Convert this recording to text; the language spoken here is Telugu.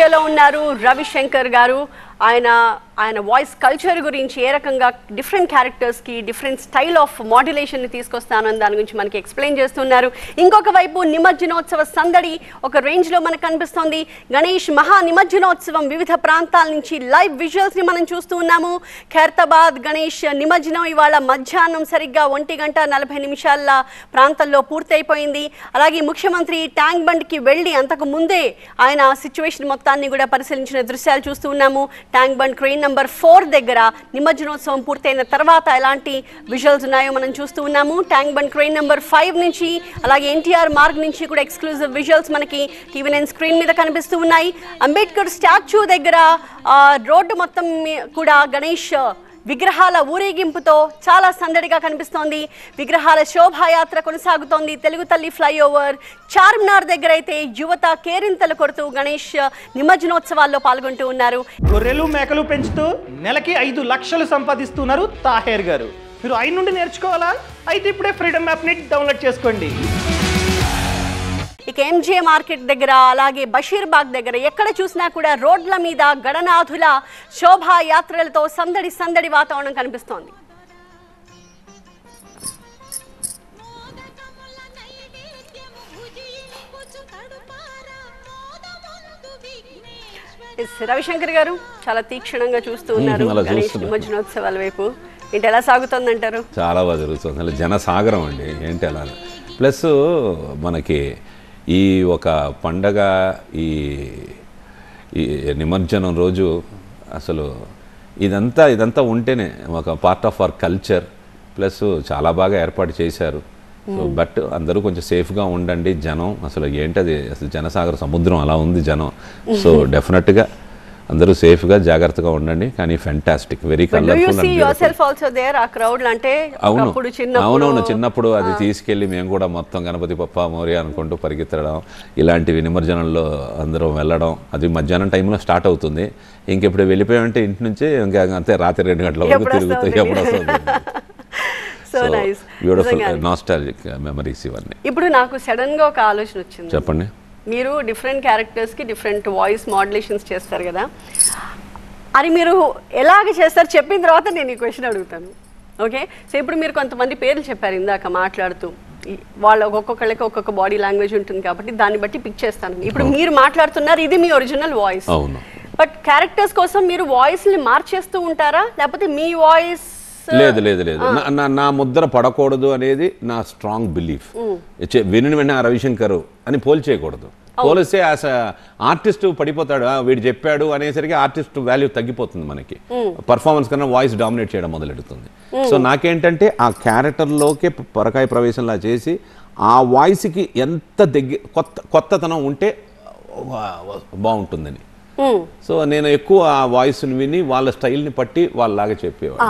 స్టూడియోలో ఉన్నారు రవిశంకర్ గారు. ఆయన వాయిస్ కల్చర్ గురించి ఏ రకంగా డిఫరెంట్ క్యారెక్టర్స్కి డిఫరెంట్ స్టైల్ ఆఫ్ మాడ్యులేషన్ని తీసుకొస్తానని దాని గురించి మనకి ఎక్స్ప్లెయిన్ చేస్తున్నారు. ఇంకొక వైపు నిమజ్జనోత్సవ సందడి ఒక రేంజ్లో మనకు కనిపిస్తోంది. గణేష్ మహా నిమజ్జనోత్సవం వివిధ ప్రాంతాల నుంచి లైవ్ విజువల్స్ని మనం చూస్తూ ఉన్నాము. ఖైరతాబాద్ గణేష్ నిమజ్జనం ఇవాళ మధ్యాహ్నం సరిగ్గా 1:40 ప్రాంతంలో పూర్తయిపోయింది. అలాగే ముఖ్యమంత్రి ట్యాంక్ బండ్కి వెళ్ళి అంతకు ముందే ఆయన సిచ్యువేషన్ మొత్తాన్ని కూడా పరిశీలించిన దృశ్యాలు చూస్తూ ఉన్నాము. ట్యాంక్ బండ్ క్రెయిన్ నంబర్ 4 దగ్గర నిమజ్జనోత్సవం పూర్తయిన తర్వాత ఎలాంటి విజువల్స్ ఉన్నాయో మనం చూస్తూ ఉన్నాము. ట్యాంక్ బండ్ క్రెయిన్ నంబర్ 5 నుంచి అలాగే ఎన్టీఆర్ మార్గ్ నుంచి కూడా ఎక్స్క్లూజివ్ విజువల్స్ మనకి టీవీ9 స్క్రీన్ మీద కనిపిస్తూ ఉన్నాయి. అంబేద్కర్ స్టాచ్యూ దగ్గర రోడ్డు మొత్తం కూడా గణేష్ విగ్రహాల ఊరేగింపుతో చాలా సందడిగా కనిపిస్తోంది. విగ్రహాల శోభాయాత్ర కొనసాగుతోంది. తెలుగు తల్లి ఫ్లైఓవర్ చార్మినార్ దగ్గర అయితే యువత కేరింతలు కొడుతూ గణేష్ నిమజ్జనోత్సవాల్లో పాల్గొంటూ ఉన్నారు. గొర్రెలు మేకలు పెంచుతూ నెలకి 5 లక్షలు సంపాదిస్తున్నారు తాహేర్ గారు. మీరు ఆయన నుండి నేర్చుకోవాలా? అయితే ఇప్పుడే ఫ్రీడమ్ యాప్ని డౌన్లోడ్ చేసుకోండి. ఇక ఎంజే మార్కెట్ దగ్గర అలాగే బషీర్బాగ్ దగ్గర ఎక్కడ చూసినా కూడా రోడ్ల మీద గణనాథుల శోభాయాత్రలతో సందడి వాతావరణం కనిపిస్తోంది. రవిశంకర్ గారు చాలా తీక్షణంగా చూస్తూ ఉన్నారు గణేష్ నిమజ్జనోత్సవాల వైపు. ఏంటి ఎలా సాగుతుంది అంటారు? చాలా బాగా జరుగుతుంది. అసలు జనసాగరం అండి. ఏంటి అలా ప్లస్ మనకి ఈ ఒక పండగ ఈ నిమజ్జనం రోజు అసలు ఇదంతా ఉంటేనే ఒక part of our culture. Plus చాలా బాగా ఏర్పాటు చేశారు. సో బట్ అందరూ కొంచెం సేఫ్గా ఉండండి. జనం అసలు ఏంటది అసలు జనసాగర సముద్రం అలా ఉంది జనం. సో డెఫినెట్గా అందరూ సేఫ్గా జాగ్రత్తగా ఉండండి. కానీ ఫెంటాస్టిక్, వెరీ కలర్ఫుల్. అవునవును, చిన్నప్పుడు అది తీసుకెళ్ళి మేము కూడా మొత్తం గణపతి పప్ప మోరియా అనుకుంటూ పరిగెత్తడం, ఇలాంటివి నిమజ్జనంలో అందరం వెళ్ళడం. అది మధ్యాహ్నం టైంలో స్టార్ట్ అవుతుంది. ఇంకెప్పుడు వెళ్ళిపోయామంటే ఇంటి నుంచి ఇంకా అంతే రాత్రి 2 గంటల వరకు తిరుగుతూ ఎప్పుడు వస్తుంది. బ్యూటిఫుల్ నాస్టాల్జిక్ మెమరీస్ ఇవన్నీ. ఇప్పుడు నాకు సడన్ గా ఒక ఆలోచన వచ్చింది. చెప్పండి. మీరు డిఫరెంట్ క్యారెక్టర్స్కి డిఫరెంట్ వాయిస్ మాడ్యులేషన్స్ చేస్తారు కదా, అది మీరు ఎలాగ చేస్తారు చెప్పిన తర్వాత నేను ఈ క్వశ్చన్ అడుగుతాను. ఓకే, సో ఇప్పుడు మీరు కొంతమంది పేర్లు చెప్పారు ఇందాక మాట్లాడుతూ. వాళ్ళ ఒక్కొక్కళ్ళకి ఒక్కొక్క బాడీ లాంగ్వేజ్ ఉంటుంది కాబట్టి దాన్ని బట్టి పిక్ చేస్తాను. ఇప్పుడు మీరు మాట్లాడుతున్నారు, ఇది మీ ఒరిజినల్ వాయిస్. అవును. బట్ క్యారెక్టర్స్ కోసం మీరు వాయిస్ని మార్చేస్తూ ఉంటారా, లేకపోతే మీ వాయిస్? లేదు, నా ముద్ర పడకూడదు అనేది నా స్ట్రాంగ్ బిలీఫ్. విని వెంటనే రవిశంకర్ అని పోల్చేయకూడదు. పోలిస్తే యాజ్ ఆర్టిస్ట్ పడిపోతాడు, వీడు చెప్పాడు అనేసరికి ఆర్టిస్ట్ వాల్యూ తగ్గిపోతుంది మనకి. పర్ఫార్మెన్స్ కన్నా వాయిస్ డామినేట్ చేయడం మొదలెడుతుంది. సో నాకేంటంటే ఆ క్యారెక్టర్లోకే పరకాయ ప్రవేశంలా చేసి ఆ వాయిస్కి ఎంత కొత్తతనం ఉంటే బాగుంటుందని. సో నేను ఎక్కువ ఆ వాయిస్ని విని వాళ్ళ స్టైల్ని పట్టి వాళ్ళలాగా చెప్పేవాడు.